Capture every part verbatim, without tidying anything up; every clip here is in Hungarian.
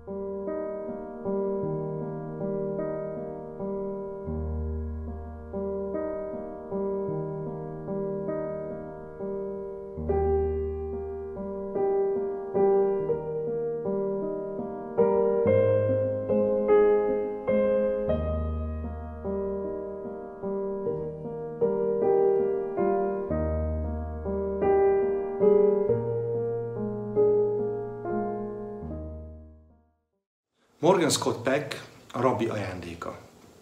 Morgan Scott Peck, a rabbi ajándéka.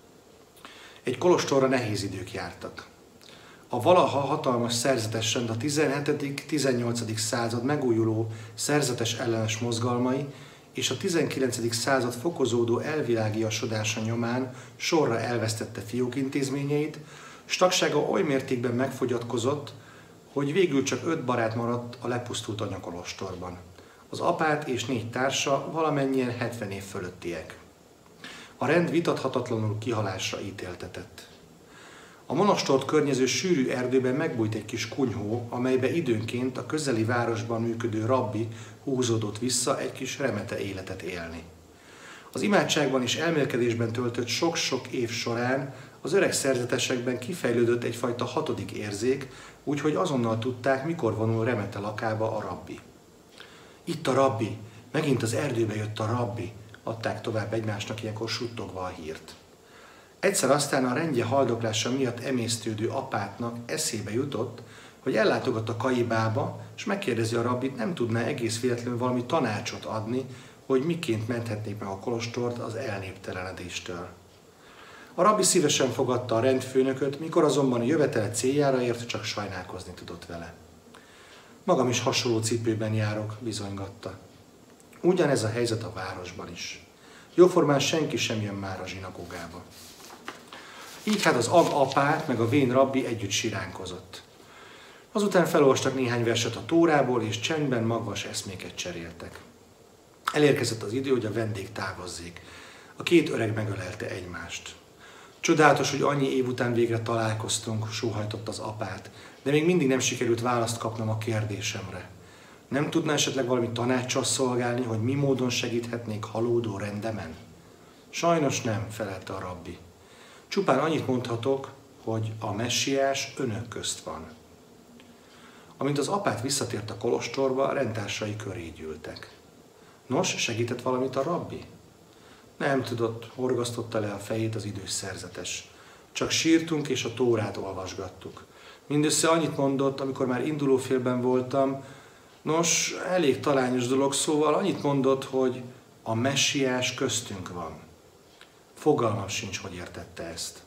Egy kolostorra nehéz idők jártak. A valaha hatalmas szerzetes rend a tizenhetedik-tizennyolcadik század megújuló szerzetes ellenes mozgalmai és a tizenkilencedik század fokozódó elvilágiasodása nyomán sorra elvesztette fiókintézményeit, s tagsága oly mértékben megfogyatkozott, hogy végül csak öt barát maradt a lepusztult anyakolostorban. Az apát és négy társa valamennyien hetven év fölöttiek. A rend vitathatatlanul kihalásra ítéltetett. A monostort környező sűrű erdőben megbújt egy kis kunyhó, amelybe időnként a közeli városban működő rabbi húzódott vissza egy kis remete életet élni. Az imádságban és elmélkedésben töltött sok-sok év során az öreg szerzetesekben kifejlődött egyfajta hatodik érzék, úgyhogy azonnal tudták, mikor vonul remete lakába a rabbi. Itt a rabbi, megint az erdőbe jött a rabbi, adták tovább egymásnak ilyenkor suttogva a hírt. Egyszer aztán a rendje haldoklása miatt emésztődő apátnak eszébe jutott, hogy ellátogat a kaibába, és megkérdezi a rabbit, nem tudná egész véletlenül valami tanácsot adni, hogy miként menthetnék meg a kolostort az elnéptelenedéstől. A rabbi szívesen fogadta a rendfőnököt, mikor azonban a jövetele céljára ért, csak sajnálkozni tudott vele. Magam is hasonló cipőben járok, bizonygatta. Ugyanez a helyzet a városban is. Jóformán senki sem jön már a zsinagógába. Így hát az ag apát meg a vén rabbi együtt siránkozott. Azután felolvastak néhány verset a Tórából, és csendben magvas eszméket cseréltek. Elérkezett az idő, hogy a vendég távozzék. A két öreg megölelte egymást. Csodálatos, hogy annyi év után végre találkoztunk, sóhajtott az apát, de még mindig nem sikerült választ kapnom a kérdésemre. Nem tudna esetleg valami tanáccsal szolgálni, hogy mi módon segíthetnék halódó rendemen? Sajnos nem, felelte a rabbi. Csupán annyit mondhatok, hogy a messiás önök közt van. Amint az apát visszatért a kolostorba, rendtársai köré gyűltek. Nos, segített valamit a rabbi? Nem tudott, horgasztotta le a fejét az idős szerzetes. Csak sírtunk és a Tórát olvasgattuk. Mindössze annyit mondott, amikor már indulófélben voltam, nos, elég talányos dolog, szóval annyit mondott, hogy a messiás köztünk van. Fogalmam sincs, hogy értette ezt.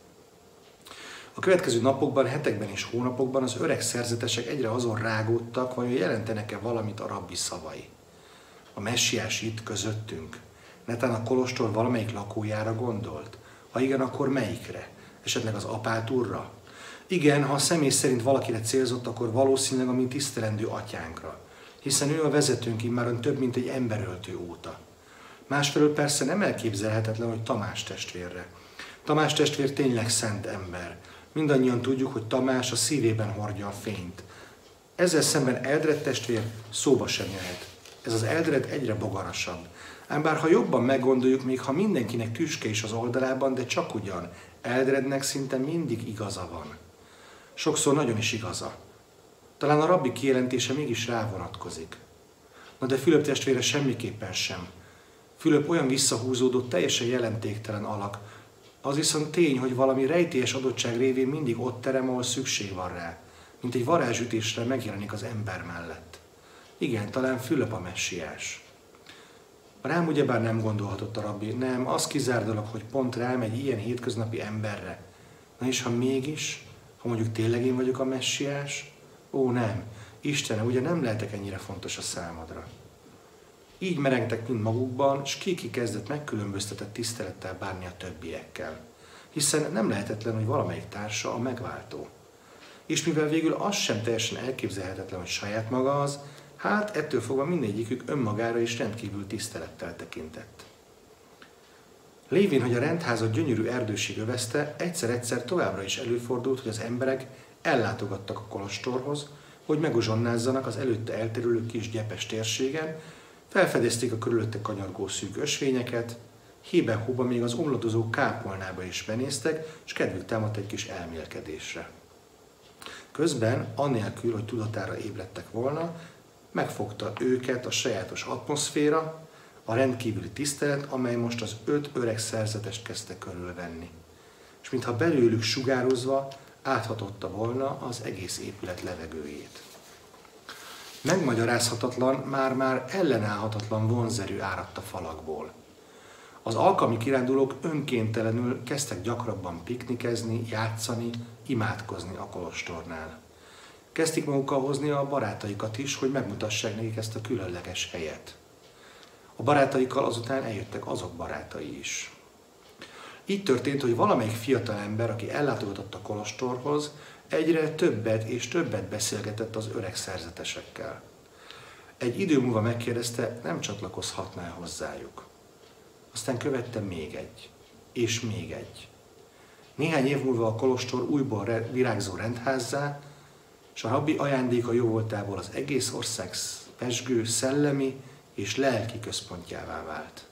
A következő napokban, hetekben és hónapokban az öreg szerzetesek egyre azon rágódtak, vajon jelentenek-e valamit a rabbi szavai. A messiás itt közöttünk. Netán a kolostor valamelyik lakójára gondolt? Ha igen, akkor melyikre? Esetleg az apát úrra? Igen, ha a személy szerint valakire célzott, akkor valószínűleg a mi tisztelendő atyánkra, hiszen ő a vezetőnk immáron több, mint egy emberöltő óta. Másfelől persze nem elképzelhetetlen, hogy Tamás testvérre. Tamás testvér tényleg szent ember. Mindannyian tudjuk, hogy Tamás a szívében hordja a fényt. Ezzel szemben Eldred testvér szóba sem jöhet. Ez az Eldred egyre bogarasabb. Ám bár ha jobban meggondoljuk, még ha mindenkinek tüske is az oldalában, de csak ugyan, Eldrednek szinte mindig igaza van. Sokszor nagyon is igaza. Talán a rabbi kijelentése mégis rávonatkozik. Na de Fülöp testvére semmiképpen sem. Fülöp olyan visszahúzódott, teljesen jelentéktelen alak. Az viszont tény, hogy valami rejtélyes adottság révén mindig ott terem, ahol szükség van rá, mint egy varázsütésre megjelenik az ember mellett. Igen, talán Fülöp a messiás. Rám ugyebár nem gondolhatott a rabbi, nem, az kizárt dolog, hogy pont rám egy ilyen hétköznapi emberre. Na és ha mégis, ha mondjuk tényleg én vagyok a messiás? Ó nem, Istenem, ugye nem lehetek ennyire fontos a számodra. Így merengtek mind magukban, s Kiki kezdett megkülönböztetett tisztelettel bánni a többiekkel. Hiszen nem lehetetlen, hogy valamelyik társa a megváltó. És mivel végül az sem teljesen elképzelhetetlen, hogy saját maga az, hát ettől fogva mindegyikük önmagára is rendkívül tisztelettel tekintett. Lévén, hogy a rendházat gyönyörű erdőség övezte, egyszer-egyszer továbbra is előfordult, hogy az emberek ellátogattak a kolostorhoz, hogy meguzsonnázzanak az előtte elterülő kis gyepes térségen, Felfedezték a körülötte kanyargó szűk ösvényeket, hébe-hóba még az omladozó kápolnába is benéztek, és kedvük támadt egy kis elmélkedésre. Közben, annélkül, hogy tudatára ébredtek volna, megfogta őket a sajátos atmoszféra, a rendkívüli tisztelet, amely most az öt öreg szerzetest kezdte körülvenni. És mintha belőlük sugározva áthatotta volna az egész épület levegőjét. Megmagyarázhatatlan, már-már ellenállhatatlan vonzerő áradt a falakból. Az alkalmi kirándulók önkéntelenül kezdtek gyakrabban piknikezni, játszani, imádkozni a kolostornál. Kezdték magukkal hozni a barátaikat is, hogy megmutassák nekik ezt a különleges helyet. A barátaikkal azután eljöttek azok barátai is. Így történt, hogy valamelyik fiatalember, aki ellátogatott a kolostorhoz, egyre többet és többet beszélgetett az öreg szerzetesekkel. Egy idő múlva megkérdezte, nem csatlakozhatná hozzájuk. Aztán követte még egy, és még egy. Néhány év múlva a kolostor újból virágzó rendházzá, és a rabbi ajándéka jóvoltából az egész ország pezsgő, szellemi és lelki központjává vált.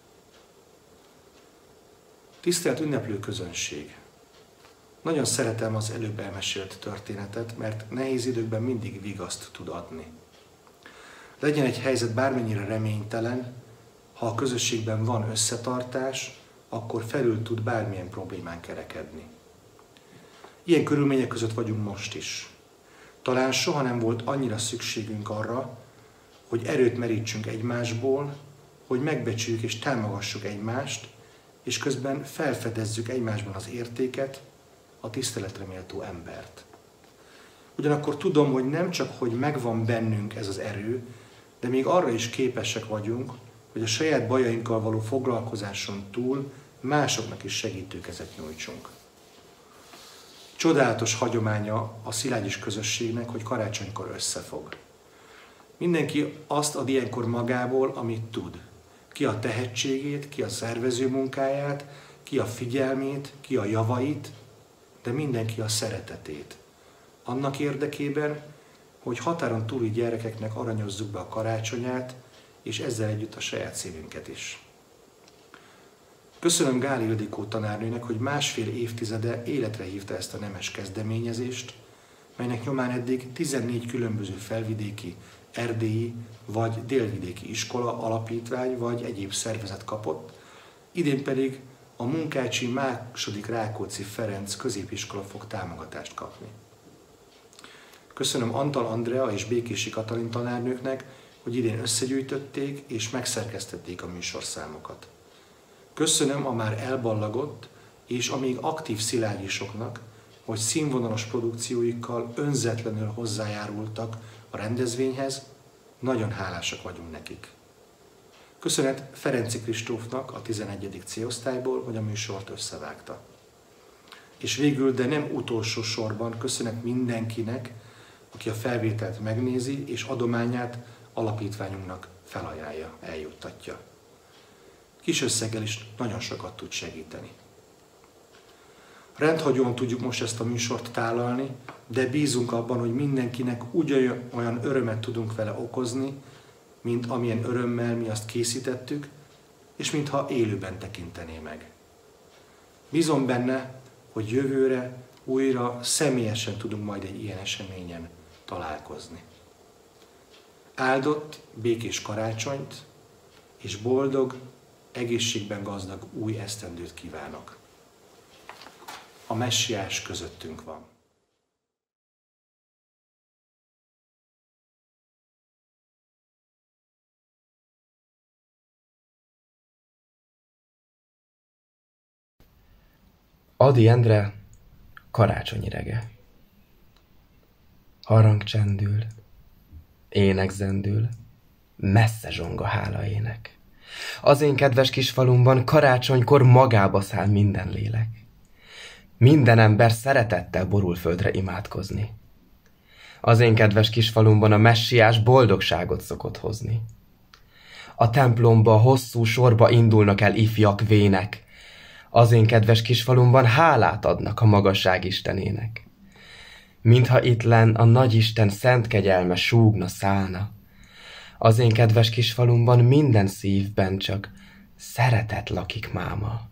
Tisztelt ünneplő közönség! Nagyon szeretem az előbb elmesélt történetet, mert nehéz időkben mindig vigaszt tud adni. Legyen egy helyzet bármennyire reménytelen, ha a közösségben van összetartás, akkor felül tud bármilyen problémán kerekedni. Ilyen körülmények között vagyunk most is. Talán soha nem volt annyira szükségünk arra, hogy erőt merítsünk egymásból, hogy megbecsüljük és támogassuk egymást, és közben felfedezzük egymásban az értéket, a tiszteletre méltó embert. Ugyanakkor tudom, hogy nem csak, hogy megvan bennünk ez az erő, de még arra is képesek vagyunk, hogy a saját bajainkkal való foglalkozáson túl másoknak is segítőkezet nyújtsunk. Csodálatos hagyománya a szilágyis közösségnek, hogy karácsonykor összefog. Mindenki azt ad ilyenkor magából, amit tud. Ki a tehetségét, ki a szervező munkáját, ki a figyelmét, ki a javait, de mindenki a szeretetét. Annak érdekében, hogy határon túli gyerekeknek aranyozzuk be a karácsonyát, és ezzel együtt a saját szívünket is. Köszönöm Gáli Ildikó tanárnőnek, hogy másfél évtizede életre hívta ezt a nemes kezdeményezést, melynek nyomán eddig tizennégy különböző felvidéki, erdélyi vagy délvidéki iskola, alapítvány vagy egyéb szervezet kapott, idén pedig a Munkácsi második Rákóczi Ferenc középiskola fog támogatást kapni. Köszönöm Antal Andrea és Békési Katalin tanárnőknek, hogy idén összegyűjtötték és megszerkesztették a műsorszámokat. Köszönöm a már elballagott és a még aktív szilágyisoknak, hogy színvonalas produkcióikkal önzetlenül hozzájárultak a rendezvényhez, nagyon hálásak vagyunk nekik. Köszönet Ferenci Kristófnak a tizenegyedik C-osztályból, hogy a műsort összevágta. És végül, de nem utolsó sorban köszönet mindenkinek, aki a felvételt megnézi és adományát alapítványunknak felajánlja, eljuttatja. Kis összeggel is nagyon sokat tud segíteni. Rendhagyóan tudjuk most ezt a műsort tálalni, de bízunk abban, hogy mindenkinek ugyanolyan örömet tudunk vele okozni, mint amilyen örömmel mi azt készítettük, és mintha élőben tekintené meg. Bízom benne, hogy jövőre újra személyesen tudunk majd egy ilyen eseményen találkozni. Áldott, békés karácsonyt és boldog, egészségben gazdag új esztendőt kívánok. A messiás közöttünk van. Ady Endre, karácsonyi rege. Harang csendül, ének zendül, messze zsong a hála ének. Az én kedves kis falumban karácsonykor magába száll minden lélek. Minden ember szeretettel borul földre imádkozni. Az én kedves kis falumban a messiás boldogságot szokott hozni. A templomba hosszú sorba indulnak el ifjak, vének. Az én kedves kisfalumban hálát adnak a magasság Istenének. Mintha itt lenn a nagyisten szent kegyelme súgna, szállna. Az én kedves kis falumban minden szívben csak szeretet lakik máma.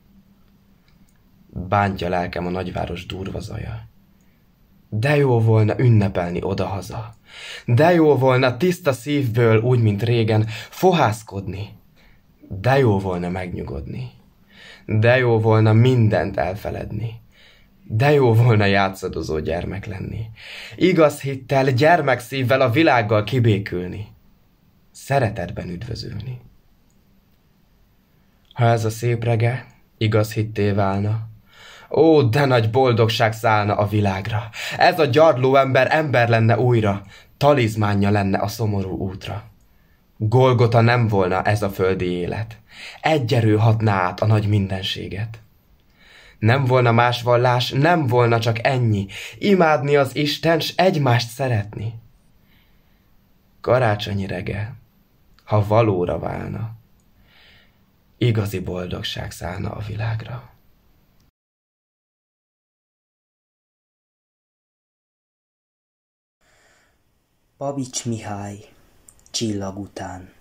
Bántja lelkem a nagyváros durva zaja. De jó volna ünnepelni odahaza. De jó volna tiszta szívből, úgy, mint régen, fohászkodni. De jó volna megnyugodni. De jó volna mindent elfeledni. De jó volna játszadozó gyermek lenni. Igaz hittel, gyermekszívvel a világgal kibékülni. Szeretetben üdvözölni. Ha ez a szép rege igaz hitté válna, ó, de nagy boldogság szállna a világra. Ez a gyarló ember ember lenne újra, talizmánja lenne a szomorú útra. Golgota nem volna ez a földi élet, egy erő hatná át a nagy mindenséget. Nem volna más vallás, nem volna csak ennyi, imádni az Isten, s egymást szeretni. Karácsonyi rege, ha valóra válna, igazi boldogság szállna a világra. Babics Mihály, Csillag után.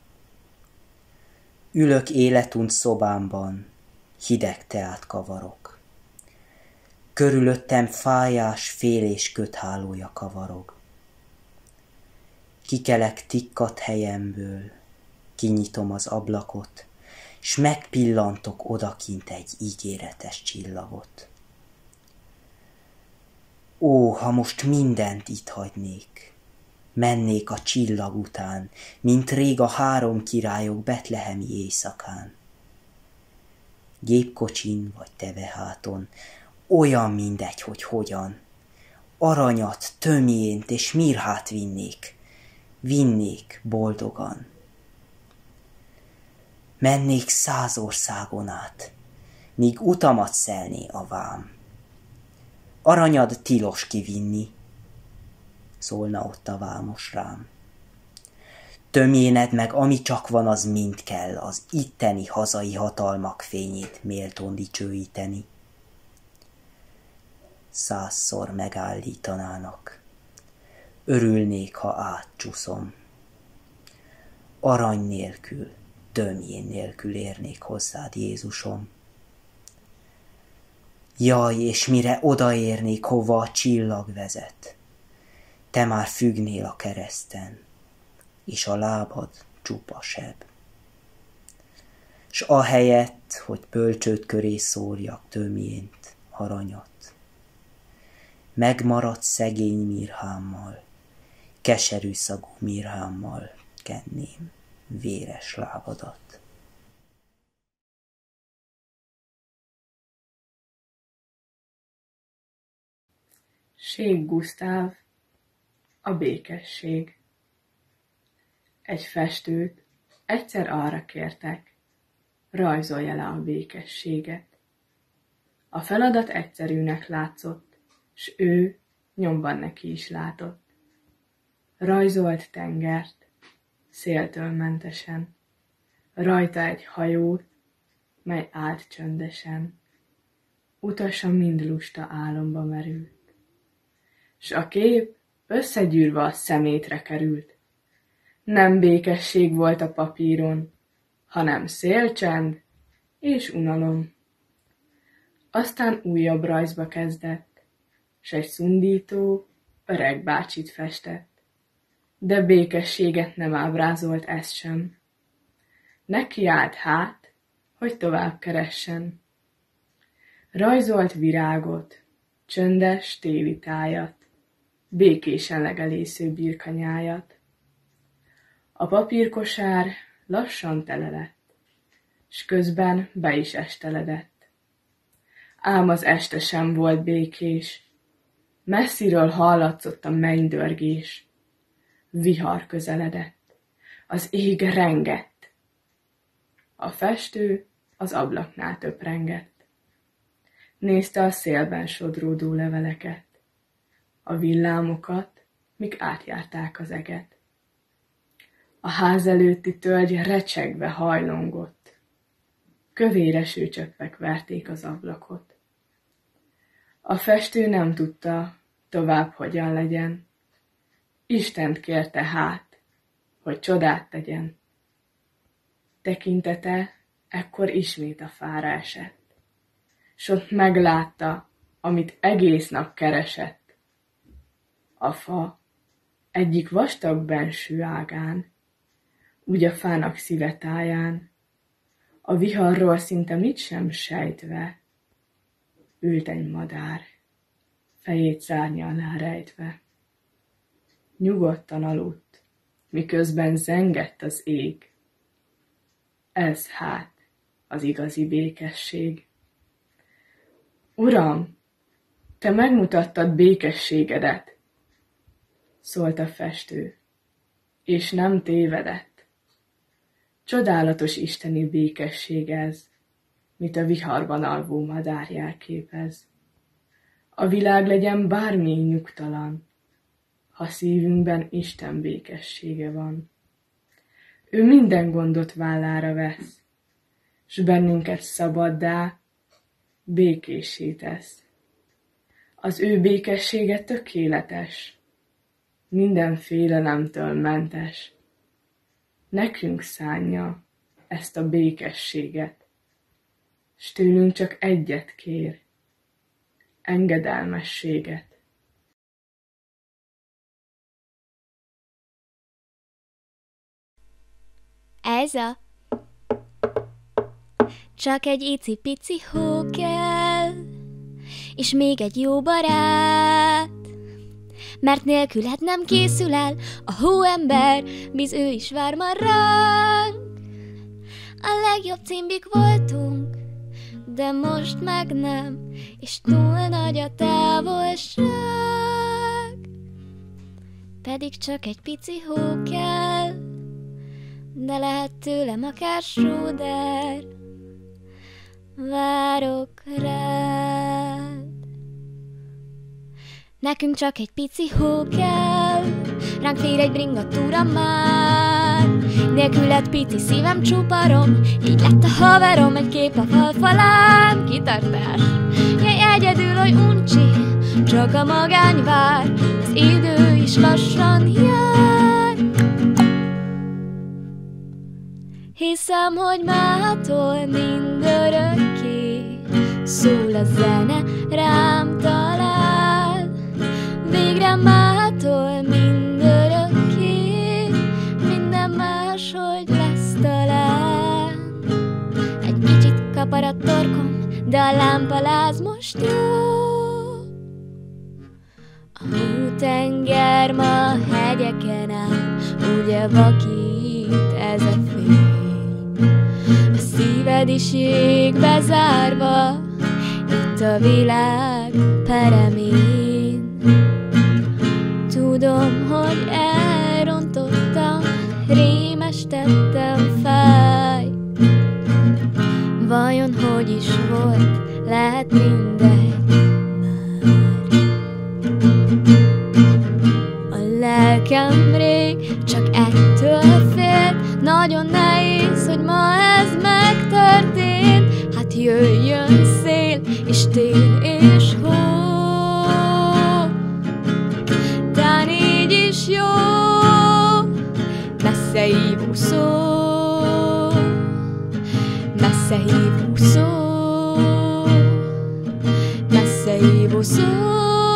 Ülök életunt szobámban, hideg teát kavarok. Körülöttem fájás félés köthálója kavarog. Kikelek tikkat helyemből, kinyitom az ablakot, s megpillantok odakint egy ígéretes csillagot. Ó, ha most mindent itt hagynék, mennék a csillag után, mint rég a három királyok betlehemi éjszakán. Gépkocsin vagy teveháton, olyan mindegy, hogy hogyan. Aranyat, tömjént és mirhát vinnék, vinnék boldogan. Mennék száz országon át, míg utamat szelné a vám. Aranyad tilos kivinni, szólna ott a vámos rám. Tömjéned meg, ami csak van, az mind kell, az itteni hazai hatalmak fényét méltón dicsőíteni. Százszor megállítanának, örülnék, ha átcsúszom. Arany nélkül, tömjén nélkül érnék hozzád, Jézusom. Jaj, és mire odaérnék, hova a csillag vezet, te már függnél a kereszten, és a lábad csupa seb. S ahelyett, hogy bölcsőd köré szórjak tömjént, aranyat, megmaradt szegény mirhámmal, keserű szagú mirhámmal kenném véres lábadat. Ség Gusztáv, a békesség. Egy festőt egyszer arra kértek, rajzolja le a békességet. A feladat egyszerűnek látszott, s ő nyomban neki is látott. Rajzolt tengert, széltől mentesen, rajta egy hajót, mely állt csöndesen. Utasa mind lusta álomba merült, s a kép összegyűrve a szemétre került. Nem békesség volt a papíron, hanem szélcsend és unalom. Aztán újabb rajzba kezdett, s egy szundító öreg bácsit festett. De békességet nem ábrázolt ez sem. Neki állt hát, hogy tovább keressen. Rajzolt virágot, csöndes téli tájat, békésen legelésző birkanyájat. A papírkosár lassan tele lett, s közben be is esteledett. Ám az este sem volt békés, messziről hallatszott a mennydörgés. Vihar közeledett, az ég rengett. A festő az ablaknál töprengett. Nézte a szélben sodródó leveleket, a villámokat, mik átjárták az eget. A ház előtti tölgy recsegve hajlongott, kövér esőcseppek verték az ablakot. A festő nem tudta tovább hogyan legyen. Istent kérte hát, hogy csodát tegyen. Tekintete ekkor ismét a fára esett, s ott meglátta, amit egész nap keresett. A fa egyik vastag benső ágán, úgy a fának szíve táján, a viharról szinte mit sem sejtve, ült egy madár, fejét szárnya alá rejtve. Nyugodtan aludt, miközben zengett az ég. Ez hát az igazi békesség. Uram, te megmutattad békességedet, szólt a festő, és nem tévedett. Csodálatos isteni békesség ez, mit a viharban alvó madár jelképez. A világ legyen bármi nyugtalan, ha szívünkben Isten békessége van. Ő minden gondot vállára vesz, s bennünket szabaddá, békéssé tesz. Az ő békessége tökéletes, minden félelemtől mentes. Nekünk szánja ezt a békességet, s tőlünk csak egyet kér, engedelmességet. Ez a csak egy icipici hó kell, és még egy jó barát, mert nélküled nem készül el a hóember, biz ő is vár már ránk. A legjobb cimbik voltunk, de most meg nem, és túl nagy a távolság. Pedig csak egy pici hó kell, de lehet tőlem akár sóder. Várok rád. Nekünk csak egy pici hó kell, ránk fér egy bringatúra már. Nélküled pici szívem csuparom, így lett a haverom, egy kép a fal falán. Kitartás, jaj egyedül, hogy uncsi, csak a magány vár, az idő is lassan jár. Hiszem, hogy mától mindörökké szól a zene, rám talál. Végre mától mindörökké minden máshogy lesz talán. Egy kicsit kapar a torkom, de a lámpaláz most jó. A hótenger ma hegyeken áll, ugye vakít ez a fény. A szíved is jégbe zárva, itt a világ peremén. Tudom, hogy elrontottam, rémes tettem, fáj. Vajon hogy is volt, lehet mindegy már. A lelkem rég csak ettől félt, nagyon nehéz, hogy ma ez megtörtént. Hát jöjjön szél, és tél, és hó. Tán így is jó, messze hívó szó, messze hívó szó, messze hívó szó.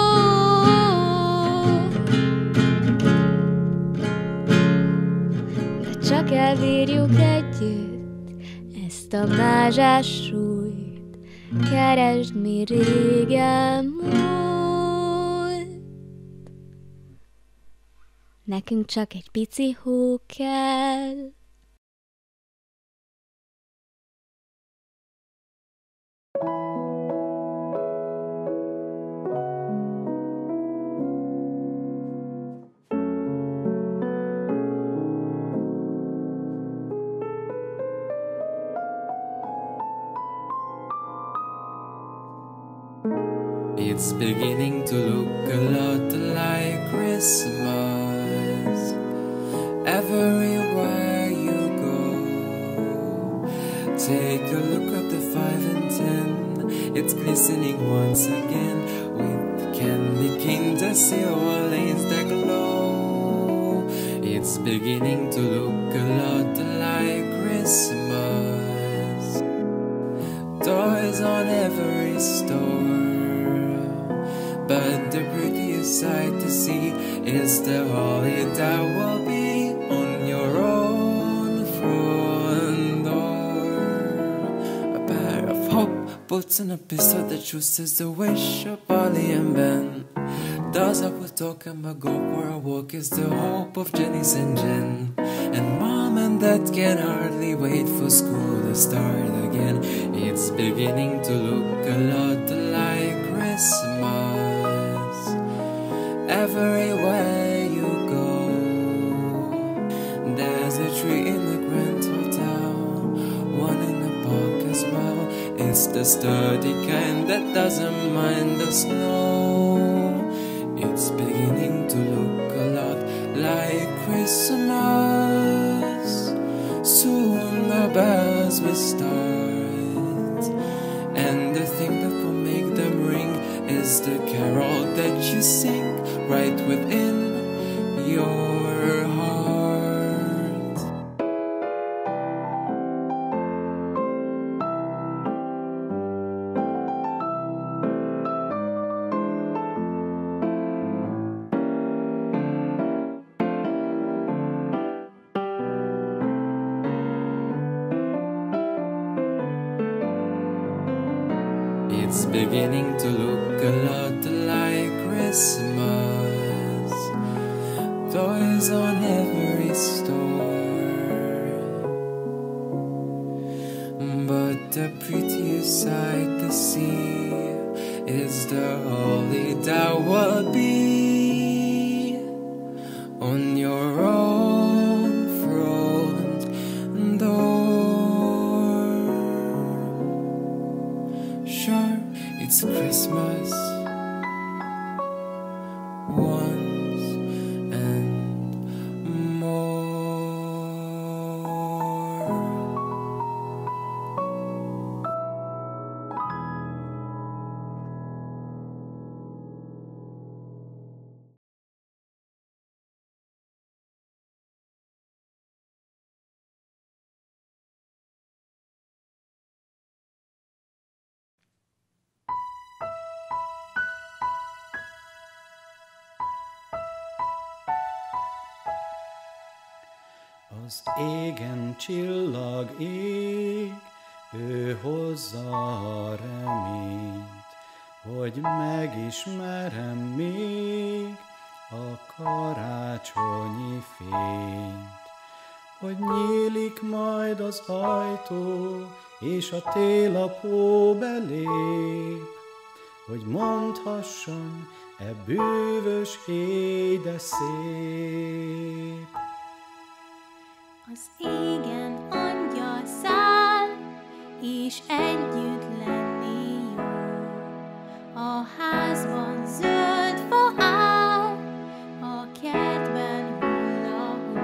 Csak elbírjuk együtt ezt a mázsás súlyt, keresd, mi régen múlt. Nekünk csak egy pici hó kell. It's beginning to look a lot like Christmas everywhere you go. Take a look at the five and ten, it's glistening once again with candy cane, the silver lays the glow. It's It's beginning to look a lot like Christmas. Toys on every store, but the prettiest sight to see is the holly that will be on your own front door. A pair of hope boots and a pistol that chooses the wish of Polly and Ben. Does I will talk and my go for a walk is the hope of Jenny's and Jen. And mom and dad can hardly wait for school to start again. It's beginning to look a lot like Christmas. Everywhere you go, there's a tree in the Grand Hotel, one in the park as well. It's the sturdy kind that doesn't mind the snow. It's beginning to look a lot like Christmas. Soon the bells will start, and the thing that will make them ring is the carol that you sing right within your heart. It's beginning to look a lot like Christmas. Toys on every store, but the prettiest sight to see is the holly that will be on your own front door. Sure, it's Christmas once and more. Az égen csillag ég, ő hozza a reményt, hogy megismerem még a karácsonyi fényt. Hogy nyílik majd az ajtó, és a télapó belép, hogy mondhassam, e bűvös éj, de szép. Az égen angyal száll, és együtt lenni jó. A házban zöld fa áll, a kertben hull a hó.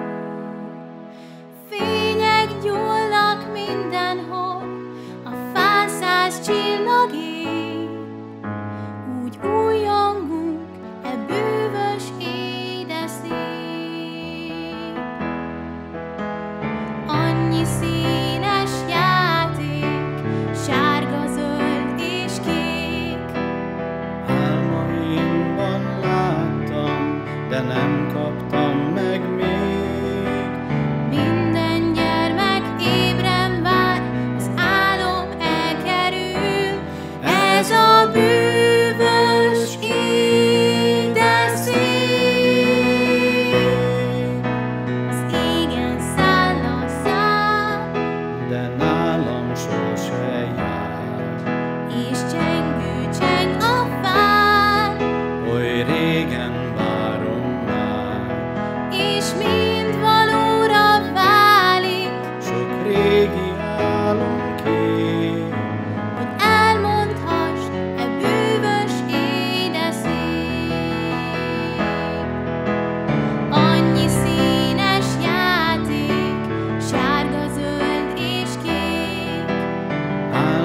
Fények gyúlnak mindenhol, a fán száz csillag ég. Úgy újjongunk, e bűvös éj, de szép. Annyi színes játék, sárga, zöld és kék. Álmaimban láttam, de nem kaptam meg még. Minden gyermek ébren vár, az álom elkerül. Ez a bűvös éj, de szép. Az égen száll a szám, De nálam sose jár, és csengő cseng a fán, oly régen várom már. és mind valóra válik, Sok régi álom kép, hogy elmondhassd, e bűvös éj, de szép. Annyi színes játék, sárga, zöld és kék. álmaimban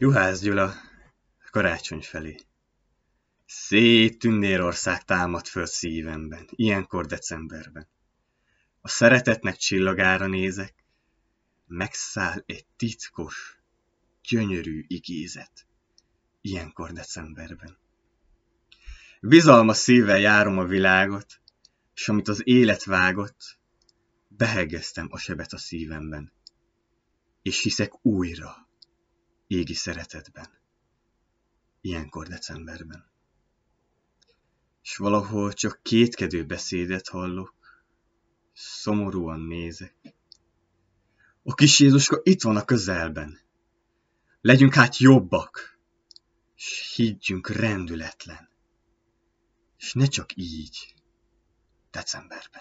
Juhász Gyula, karácsony felé. Szép Tündérország támad föl szívemben, ilyenkor decemberben. A szeretetnek csillagára nézek, megszáll egy titkos, gyönyörű igézet, ilyenkor decemberben. Bizalmas szívvel járom a világot, s amit az élet vágott, behegeztem a sebet a szívemben, és hiszek újra égi szeretetben, ilyenkor decemberben. S valahol csak kétkedő beszédet hallok, szomorúan nézek. A kis Jézuska itt van a közelben. Legyünk hát jobbak, s higgyünk rendületlen, s ne csak így, decemberben.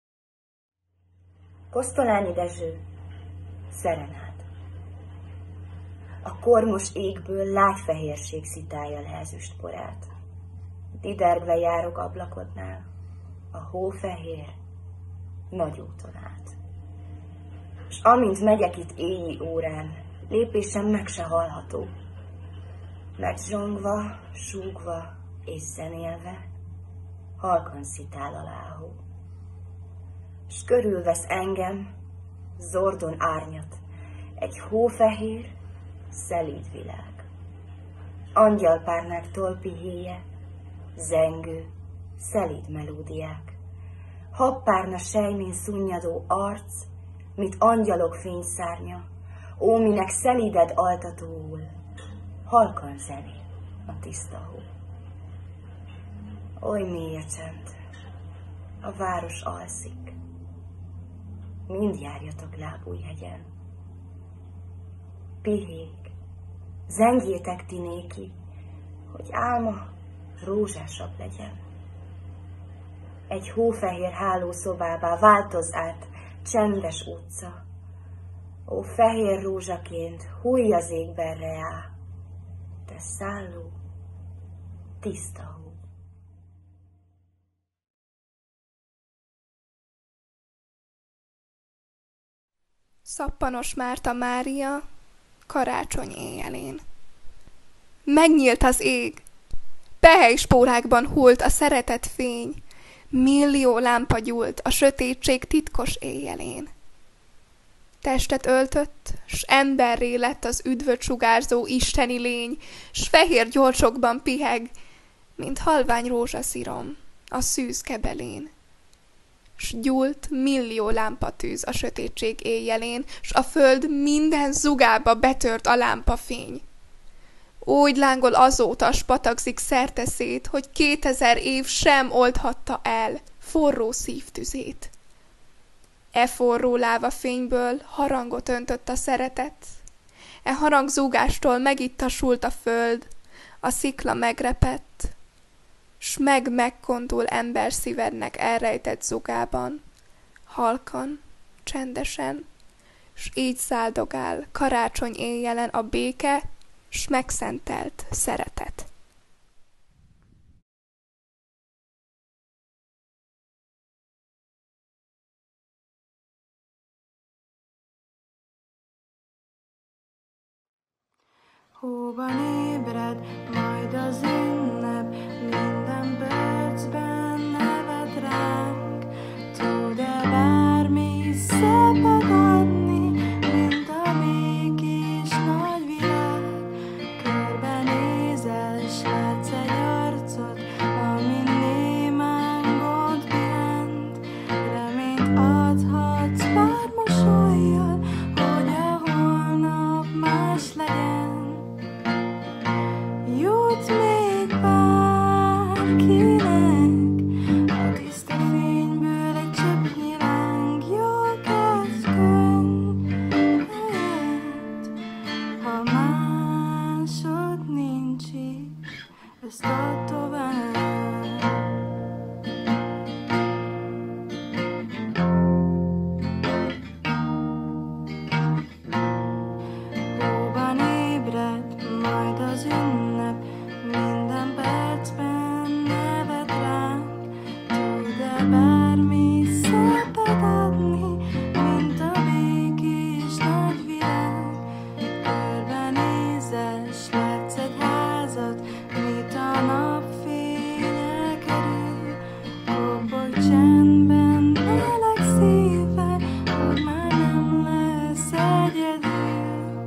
Kosztolányi Dezső, Szerenád. A kormos égből lágyfehérség szitálja le ezüst porát. Didergve járok ablakodnál, a hófehér nagy úton át. S amint megyek itt éjjel órán, lépésem meg se hallható, mert zsongva, súgva és zenélve halkan szitál a láhó. S körülvesz engem, zordon árnyat, egy hófehér, szelíd világ. Angyalpárnáktól pihéje, zengő, szelíd melódiák. Habpárna sejmén szunnyadó arc, mint angyalok fényszárnya, ó, minek szelíded altatóul, halkan zenél a tiszta hó. Oly mély a csend, a város alszik, mind járjatok Lábújhegyen. Pihék, zengjétek ti néki, hogy álma rózsásabb legyen. Egy hófehér hálószobává változz át csendes utca, ó, fehér rózsaként hújj az égben reá, te szálló, tiszta hó. Szappanos Márta Mária, karácsony éjjelén. Megnyílt az ég, pehely spórákban hult a szeretet fény, millió lámpa gyúlt a sötétség titkos éjjelén. Testet öltött, s emberré lett az üdvöt sugárzó isteni lény, s fehér gyorsokban piheg, mint halvány rózsaszírom a szűz kebelén. S gyúlt millió lámpatűz a sötétség éjjelén, s a föld minden zugába betört a lámpafény. Úgy lángol azóta, s patakzik szerte szét, hogy kétezer év sem oldhatta el forró szívtüzét. E forró lávafényből harangot öntött a szeretet, e harangzúgástól megittasult a föld, a szikla megrepett, s meg-megkondul ember szívednek elrejtett zugában, halkan, csendesen, s így száldogál karácsony éjjelen a béke, s megszentelt szeretet. Hóban ébred, majd az ünnep, minden percben nevet ránk. Tud-e bármi szebbet adni, mint a békés nagy világ? Körbenézel, s látsz egy arcot, amin némán gond pihent. Reményt adhatsz pár mosollyal, hogy a holnap más legyen. Jut még bárkinek a tiszta fényből egy cseppnyi láng, jó kezd könnyed, ha másod nincs itt, ezt add tovább. Hóban ébred, majd az ünnep, minden percben nevet ránk. Tud-e bármi szebbet adni, mint a békés nagy világ? Körbenézel, s látsz egy házat, mit a napfénye körül. Kóboly csendben, meleg szívvel, hogy már nem lesz egyedül.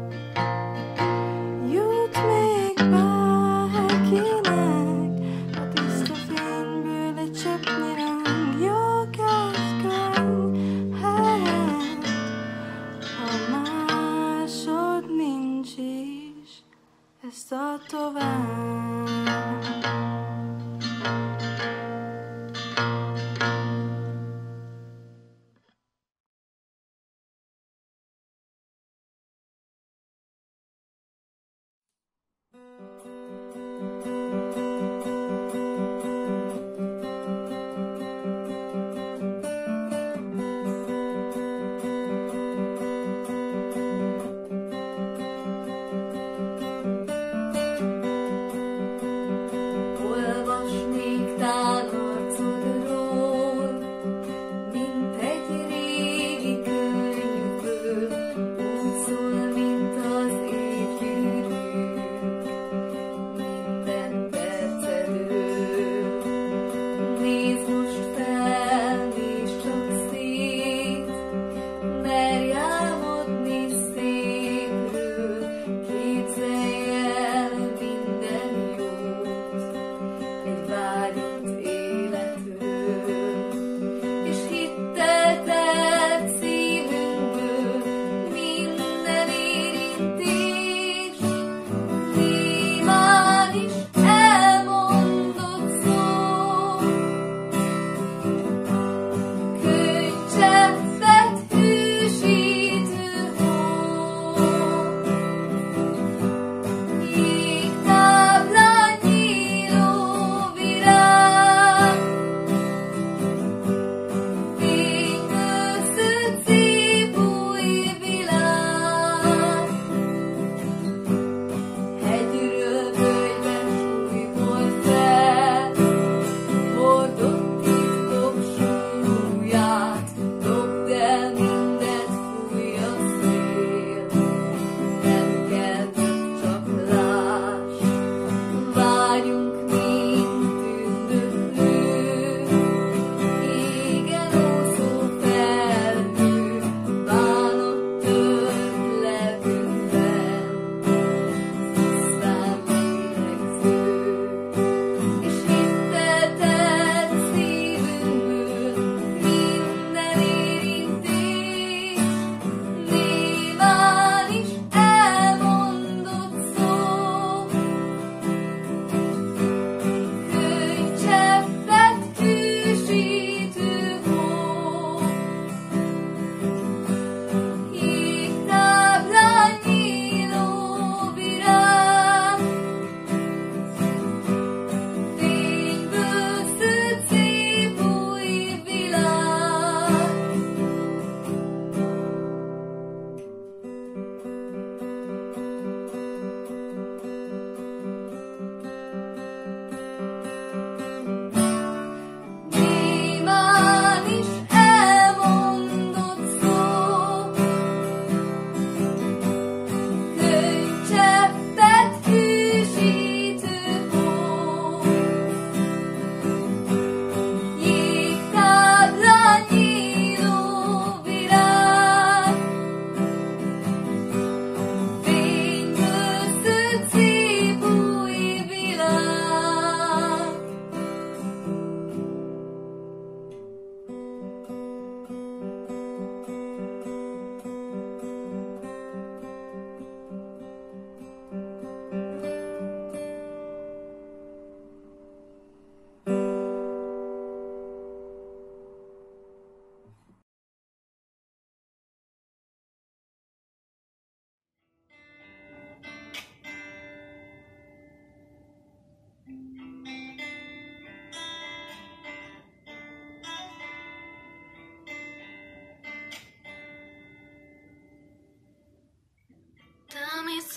Jut még bárkinek a tiszta fényből egy cseppnyi ráng, jó kezd könnyed, ha másod nincs is, ezt add tovább.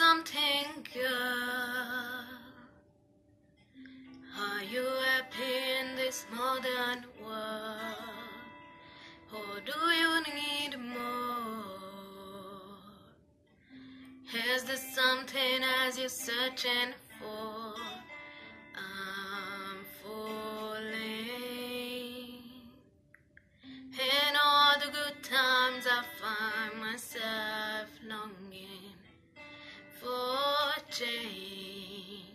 something, girl? Are you happy in this modern world? Or do you need more? Is there something as you're searching for? I'm falling. In all the good times I find myself longing for change,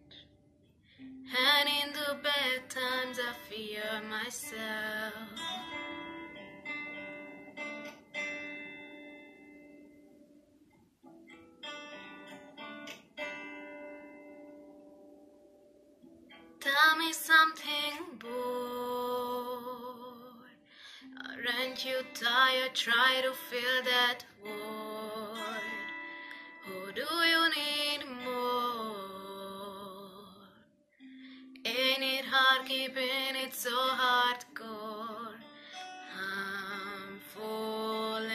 and in the bad times I fear myself. Tell me something, boy. Aren't you tired? Try to fill that void. Or do you need more? Ain't it hard keeping it so hardcore? I'm falling.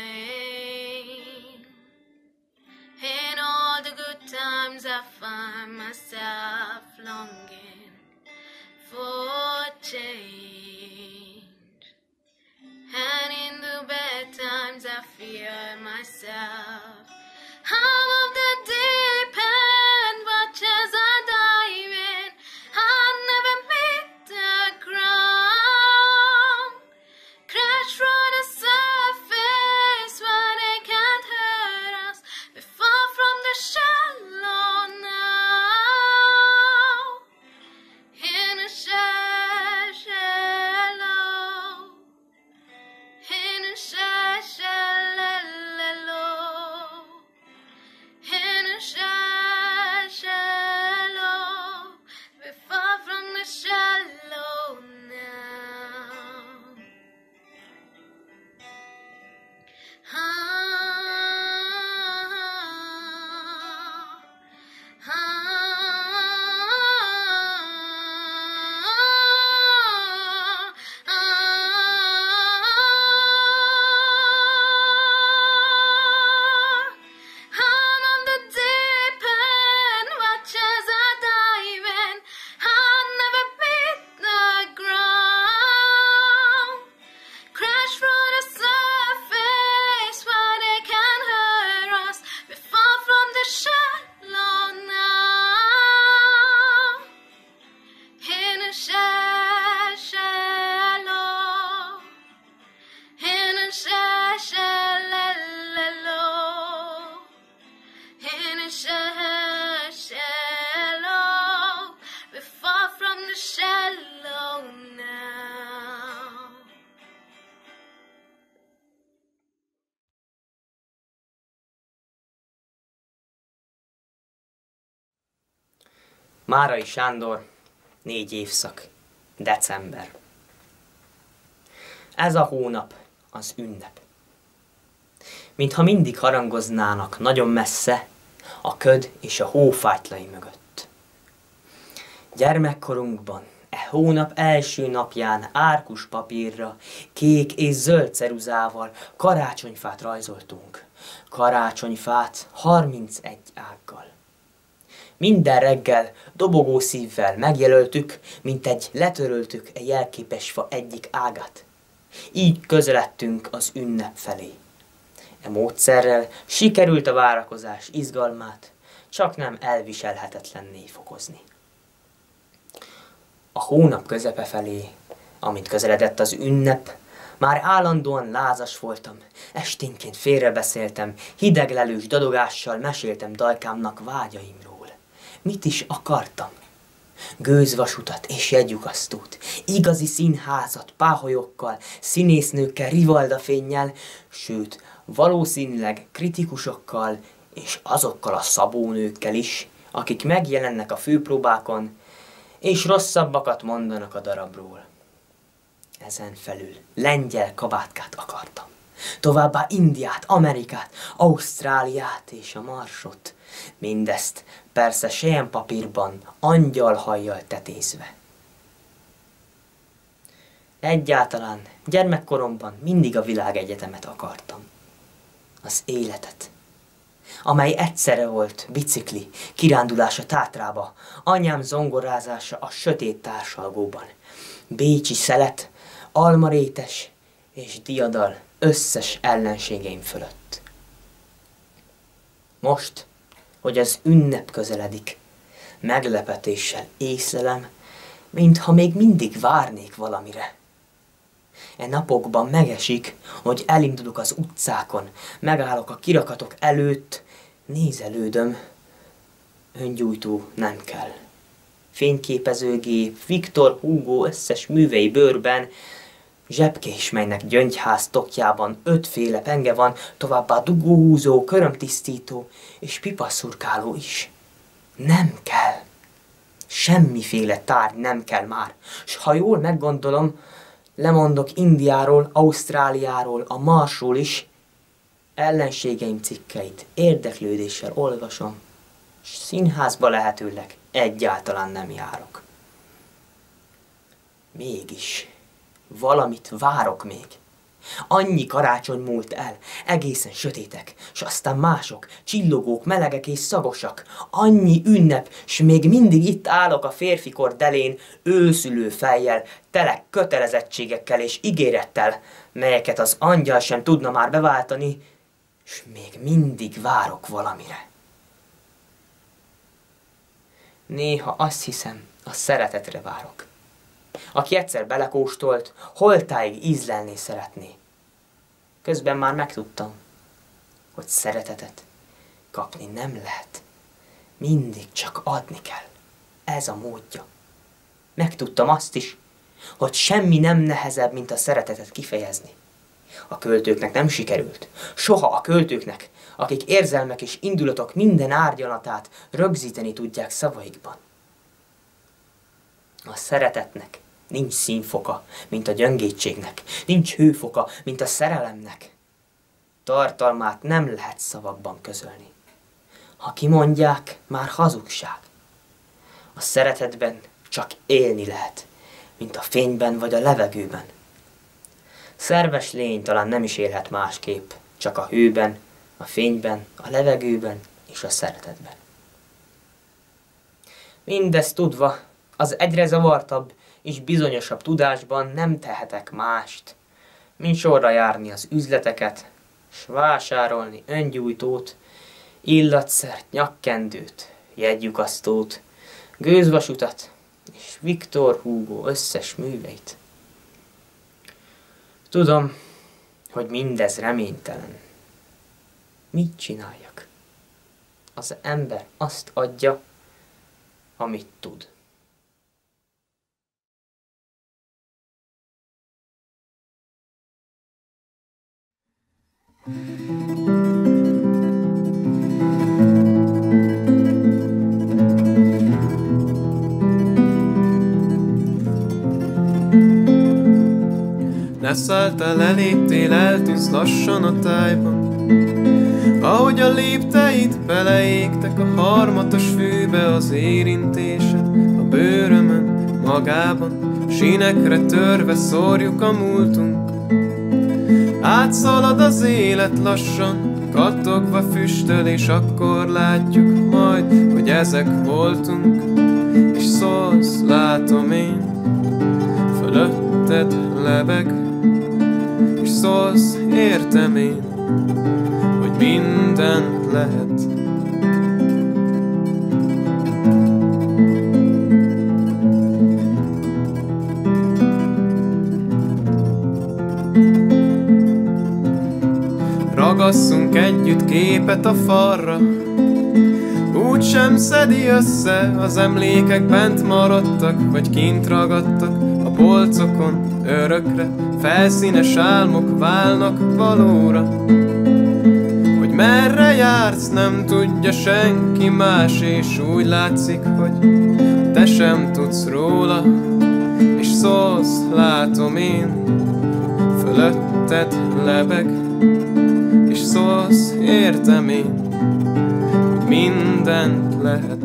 In all the good times I find myself longing for change, and in the bad times I fear myself. I'm of the deep end, watches are diving. I'll never meet the ground. Crash through the surface where they can't hurt us. We're far from the shallow now. In a sha- shallow, in a sha- shallow, in a sha- shallow, we're far from the shallow now. Ah, ah, I'm on the deep end, watches are diving. I'll never beat the ground. Crash through the surface where they can't hurt us. We're far from the shallow now. In a sha- shallow, in a sha- shallow, in a sha- shallow, we're far from the shallow now. Márai Sándor, négy évszak, december. Ez a hónap az ünnep. Mintha mindig harangoznának nagyon messze, a köd és a hó fájtlai mögött. Gyermekkorunkban, e hónap első napján árkus papírra, kék és zöld ceruzával karácsonyfát rajzoltunk. Karácsonyfát harmincegy ággal. Minden reggel dobogó szívvel megjelöltük, mint egy letöröltük egy jelképes fa egyik ágát. Így közeledtünk az ünnep felé. E módszerrel sikerült a várakozás izgalmát, csak nem elviselhetetlenné fokozni. A hónap közepe felé, amint közeledett az ünnep, már állandóan lázas voltam, esténként félrebeszéltem, hideglelős dadogással meséltem dajkámnak vágyaimról. Mit is akartam? Gőzvasutat és jegyukasztót, igazi színházat páholyokkal, színésznőkkel, rivaldafénnyel, sőt, valószínűleg kritikusokkal és azokkal a szabónőkkel is, akik megjelennek a főpróbákon, és rosszabbakat mondanak a darabról. Ezen felül lengyel kabátkát akartam. Továbbá Indiát, Amerikát, Ausztráliát és a Marsot. Mindezt persze selyempapírban, angyalhajjal tetézve. Egyáltalán gyermekkoromban mindig a világegyetemet akartam. Az életet, amely egyszerre volt bicikli, kirándulás a Tátrába, anyám zongorázása a sötét társalgóban, bécsi szelet, almarétes és diadal összes ellenségeim fölött. Most, hogy az ünnep közeledik, meglepetéssel észlelem, mintha még mindig várnék valamire. E napokban megesik, hogy elindulok az utcákon, megállok a kirakatok előtt, nézelődöm, öngyújtó nem kell. Fényképezőgép, Victor Hugo összes művei bőrben, zsebkés, melynek gyöngyház tokjában ötféle penge van, továbbá dugóhúzó, körömtisztító és pipaszurkáló is. Nem kell. Semmiféle tárgy nem kell már. S ha jól meggondolom, lemondok Indiáról, Ausztráliáról, a Marsról is, ellenségeim cikkeit érdeklődéssel olvasom, s színházba lehetőleg egyáltalán nem járok. Mégis valamit várok még. Annyi karácsony múlt el, egészen sötétek, s aztán mások, csillogók, melegek és szagosak. Annyi ünnep, s még mindig itt állok a férfikor delén, őszülő fejjel, tele kötelezettségekkel és ígérettel, melyeket az angyal sem tudna már beváltani, s még mindig várok valamire. Néha azt hiszem, a szeretetre várok. Aki egyszer belekóstolt, holtáig ízlelni szeretné. Közben már megtudtam, hogy szeretetet kapni nem lehet. Mindig csak adni kell. Ez a módja. Megtudtam azt is, hogy semmi nem nehezebb, mint a szeretetet kifejezni. A költőknek nem sikerült. Soha a költőknek, akik érzelmek és indulatok minden árnyalatát rögzíteni tudják szavaikban. A szeretetnek nincs színfoka, mint a gyöngétségnek, nincs hőfoka, mint a szerelemnek. Tartalmát nem lehet szavakban közölni. Ha kimondják, már hazugság. A szeretetben csak élni lehet, mint a fényben vagy a levegőben. Szerves lény talán nem is élhet másképp, csak a hőben, a fényben, a levegőben és a szeretetben. Mindezt tudva, az egyre zavartabb és bizonyosabb tudásban nem tehetek mást, mint sorra járni az üzleteket, s vásárolni öngyújtót, illatszert, nyakkendőt, jegylyukasztót, gőzvasutat és Victor Hugo összes műveit. Tudom, hogy mindez reménytelen. Mit csináljak? Az ember azt adja, amit tud. Leszálltál, leléptél, eltűnsz lassan a tájban. Ahogy a lépteid beleégtek a harmatos fűbe, az érintésed a bőrömön magában, sínekre törve szórjuk a múltunk. Átszalad az élet lassan, kattogva füstöl, és akkor látjuk majd, hogy ezek voltunk. És szólsz, látom én, fölötted lebeg, és szólsz, értem én, hogy minden lehet. Ragasszunk együtt képet a falra, úgy sem szedi össze, az emlékek bent maradtak, vagy kint ragadtak a polcokon örökre, felszínes álmok válnak valóra. Hogy merre jársz, nem tudja senki más, és úgy látszik, hogy te sem tudsz róla. És szólsz, látom én, fölötted lebeg, és szólsz, értem én, hogy mindent lehet.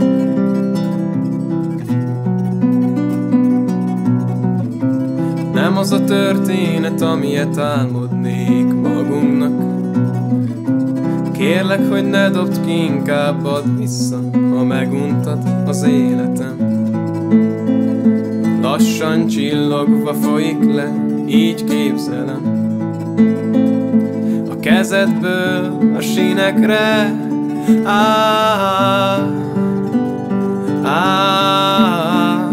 Nem az a történet, amilyet álmodnék magunknak. Kérlek, hogy ne dobd ki, inkább add vissza, ha meguntad az életem. Lassan csillogva folyik le, így képzelem. A kezedből a sínekre, áh, áh,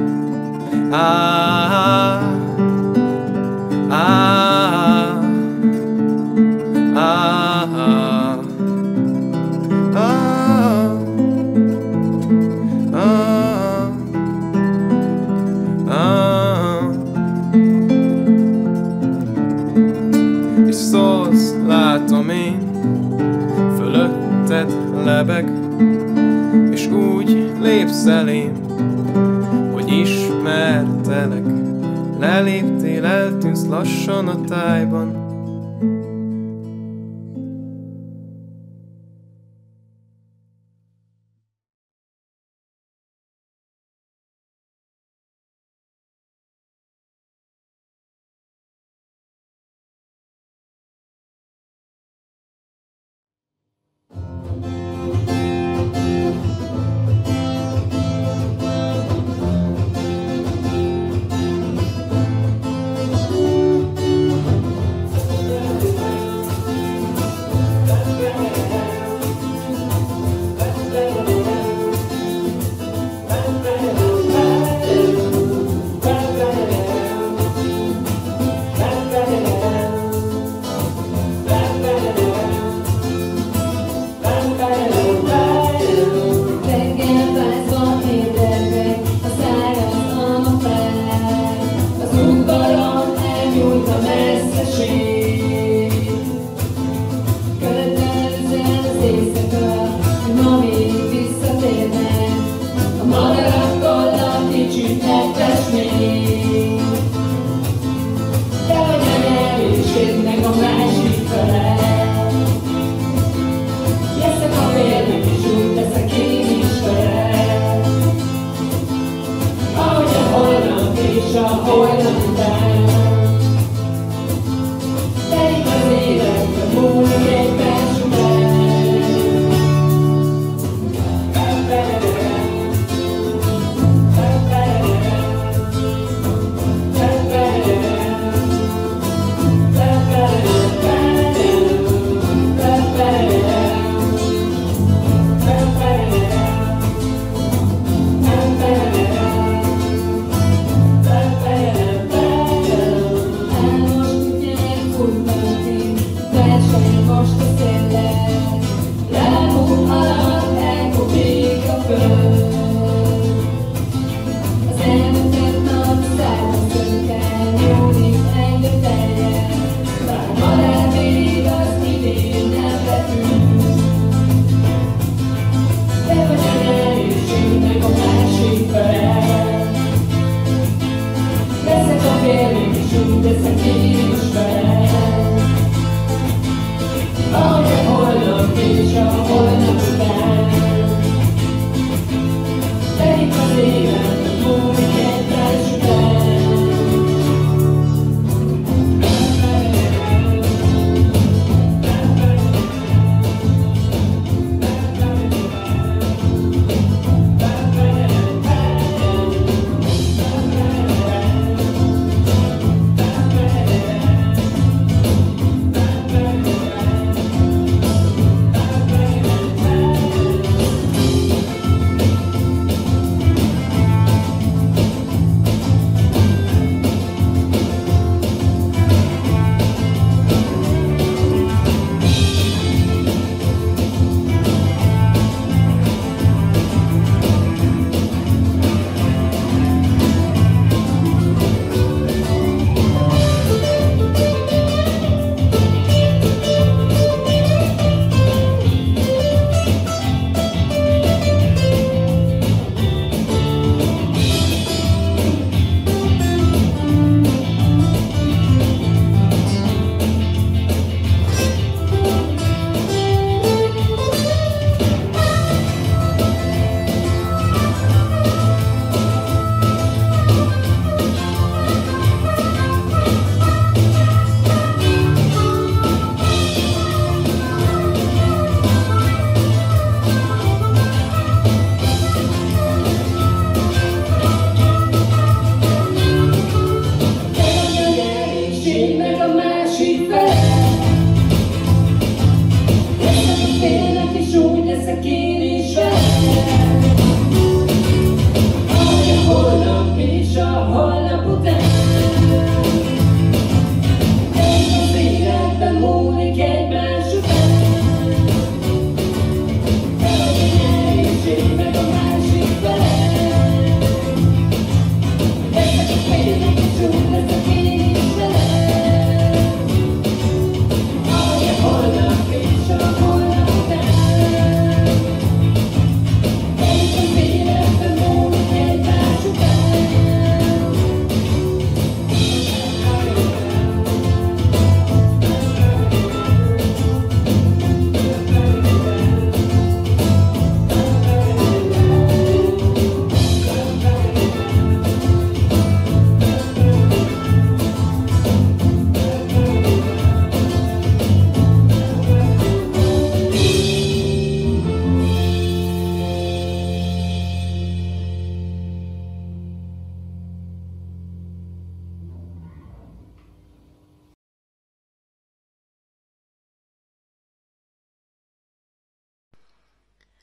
áh, áh, áh, és szólsz, látom én, fölötted lebeg, és úgy lépsz elém, hogy ismertelek. Leléptél, eltűnsz lassan a tájban.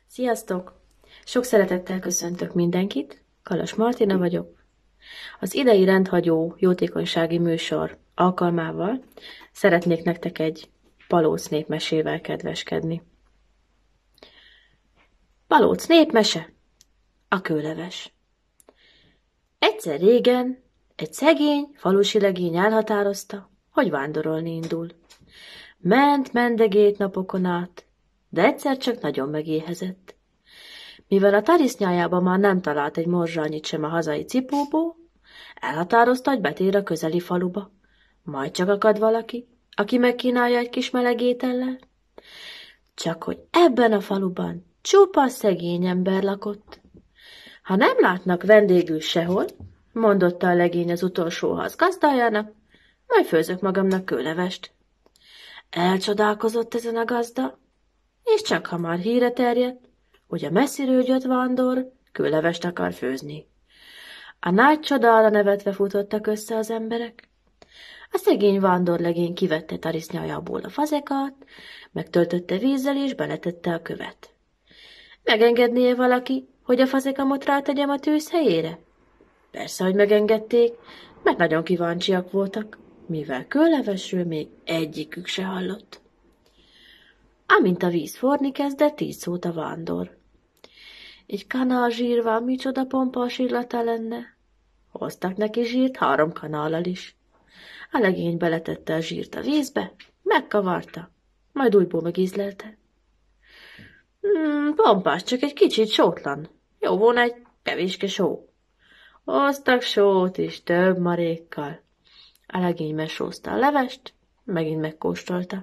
Sziasztok! Sok szeretettel köszöntök mindenkit, Kalas Martina vagyok. Az idei rendhagyó jótékonysági műsor alkalmával szeretnék nektek egy Palóc népmesével kedveskedni. Palóc népmese, a kőleves. Egyszer régen egy szegény, falusi legény elhatározta, hogy vándorolni indul. Ment, mendegét napokon át, de egyszer csak nagyon megéhezett. Mivel a tarisznyájában már nem talált egy morzsányit sem a hazai cipóból, elhatározta, hogy betér a közeli faluba. Majd csak akad valaki, aki megkínálja egy kis meleg étellel. Csak hogy ebben a faluban csupa szegény ember lakott. Ha nem látnak vendégül sehol, mondotta a legény az utolsó ház gazdájának, majd főzök magamnak kőlevest. Elcsodálkozott ezen a gazda, és csak hamar híre terjedt, hogy a messziről jött vándor kőlevest akar főzni. A nagy csodára nevetve futottak össze az emberek. A szegény vándorlegény kivette tarisznyájából a fazekát, megtöltötte vízzel és beletette a követ. Megengedné-e valaki, hogy a fazekamot rátegyem a tűz helyére? Persze, hogy megengedték, mert nagyon kíváncsiak voltak, mivel kőlevesről még egyikük se hallott. Amint a víz forni kezdett, így szólt a vándor. Egy kanál zsírval micsoda pompás illata lenne. Hoztak neki zsírt három kanállal is. A legény beletette a zsírt a vízbe, megkavarta, majd újból megízlelte. Hmm, pompás, csak egy kicsit sótlan. Jó volna egy kevéske só. Hoztak sót is, több marékkal. A legény mesózta a levest, megint megkóstolta.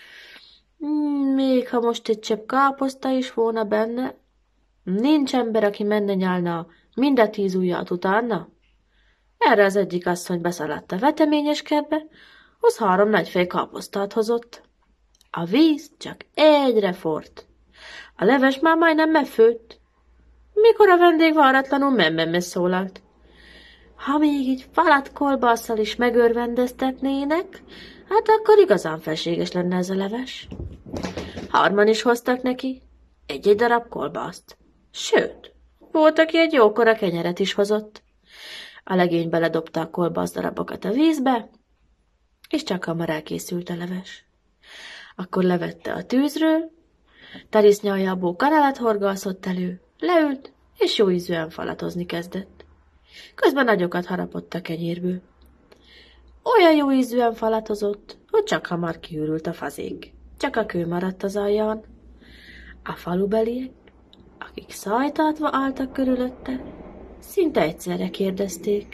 Hmm, még ha most egy csepp káposzta is volna benne, nincs ember, aki menne nyálna mind a tíz ujját utána. Erre az egyik asszony beszaladt a veteményes kertbe, hoz három nagy fej káposztát hozott. A víz csak egyre fort. A leves már majdnem megfőtt, mikor a vendég váratlanul memmemme szólalt. Ha még így falat kolbásszal is megörvendeztetnének, hát akkor igazán felséges lenne ez a leves. Hárman is hoztak neki egy-egy darab kolbászt. Sőt, volt, aki egy jókora kenyeret is hozott. A legény beledobta a kolbász darabokat a vízbe, és csak hamar elkészült a leves. Akkor levette a tűzről, tarisznyájából kanalat horgászott elő, leült, és jó ízűen falatozni kezdett. Közben nagyokat harapott a kenyérből. Olyan jó ízűen falatozott, hogy csak hamar kiürült a fazék. Csak a kő maradt az alján. A falubeliek, akik szajtatva álltak körülötte, szinte egyszerre kérdezték.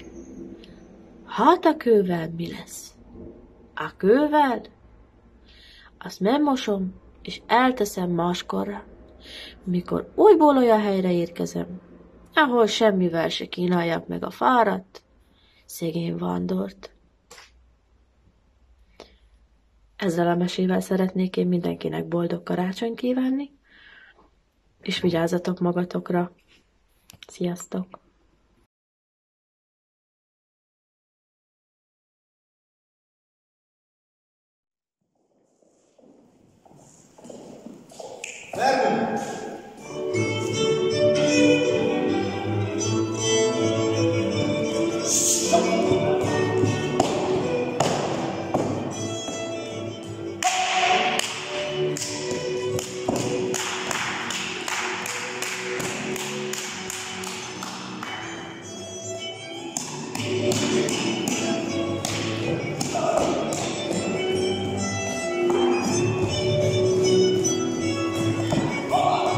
Hát a kővel mi lesz? A kővel? Azt megmosom, és elteszem máskorra, mikor újból olyan helyre érkezem, ahol semmivel se kínálják meg a fáradt, szegény vándort. Ezzel a mesével szeretnék én mindenkinek boldog karácsonyt kívánni, és vigyázzatok magatokra. Sziasztok! Vermont! Oh!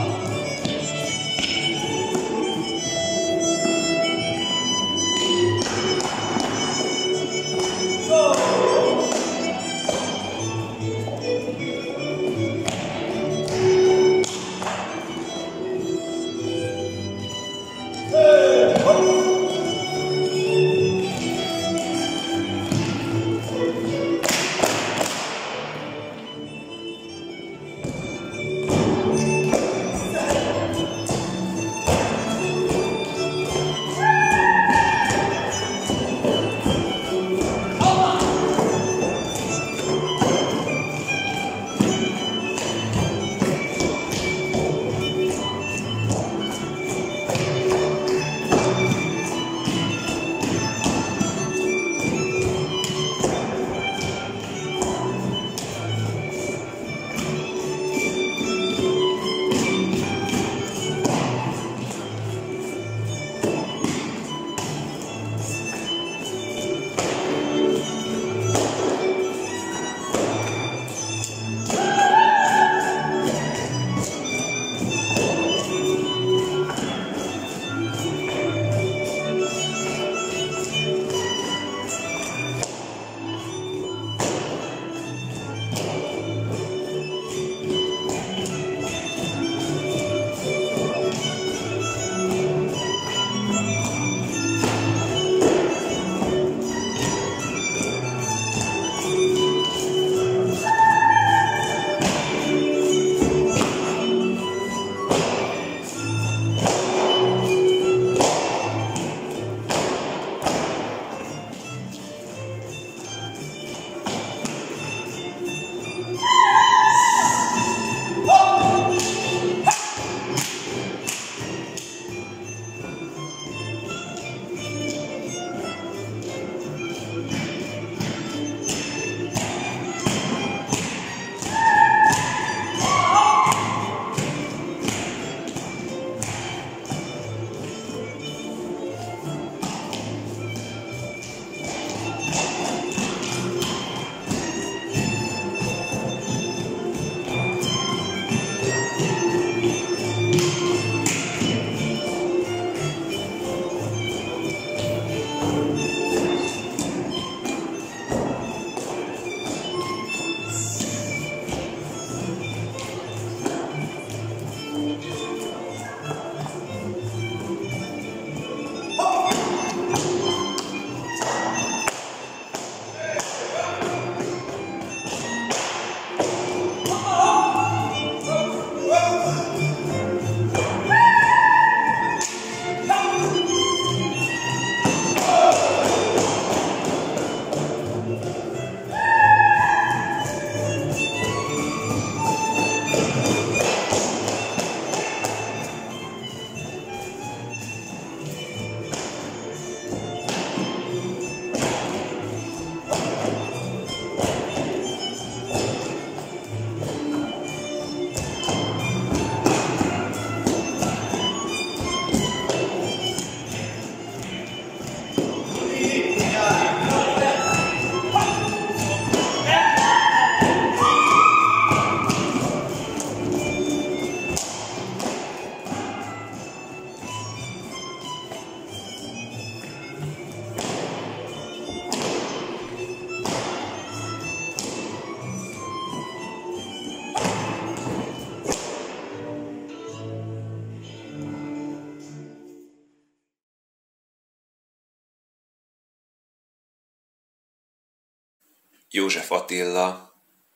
József Attila,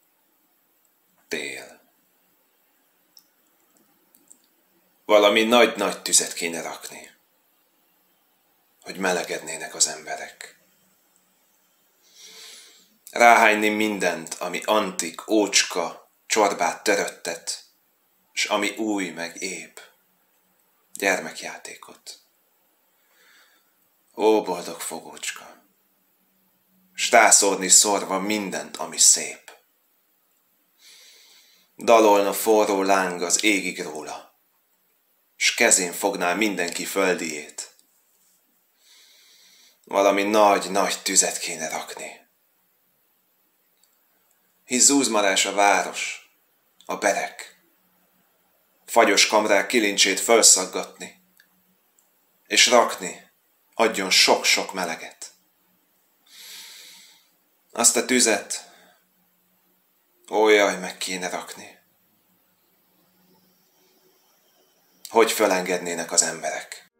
tél. Valami nagy-nagy tüzet kéne rakni, hogy melegednének az emberek. Ráhányni mindent, ami antik, ócska, csorbát töröttet, s ami új meg ép, gyermekjátékot. Ó, boldog fogócska, s rászórni szórva mindent, ami szép. Dalolna forró láng az égig róla, s kezén fogná mindenki földiét. Valami nagy-nagy tüzet kéne rakni. Hisz zúzmarás a város, a berek, fagyos kamrák kilincsét fölszaggatni, és rakni adjon sok-sok meleget. Azt a tüzet, ó jaj, meg kéne rakni, hogy fölengednének az emberek.